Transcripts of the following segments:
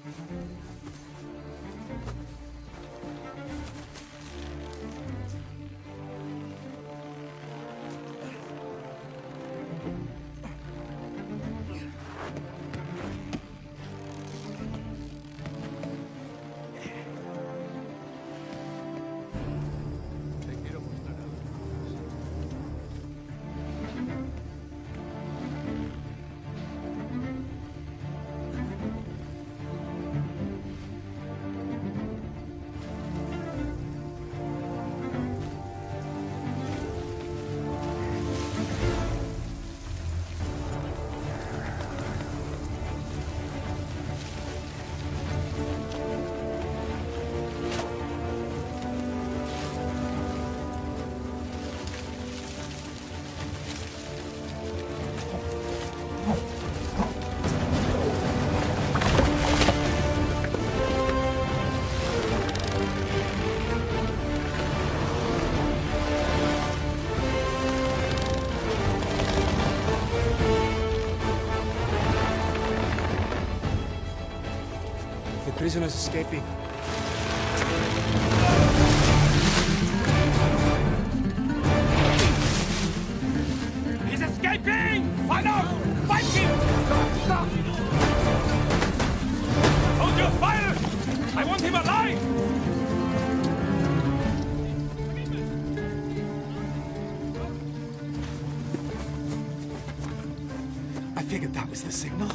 Prisoners escaping. He's escaping! Find out! Fight him! Stop! Hold your fire! I want him alive! I figured that was the signal.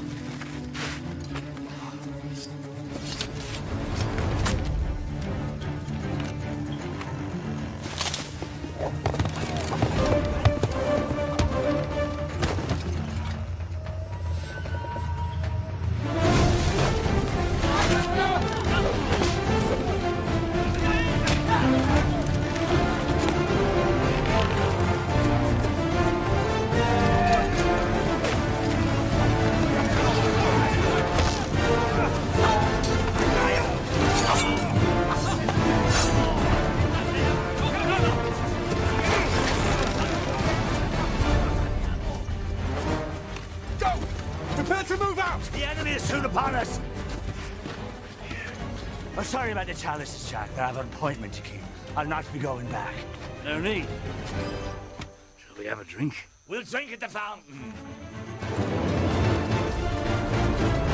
Sorry about the chalices, Jack, but I have an appointment to keep. I'll not be going back. No need. Shall we have a drink? We'll drink at the fountain.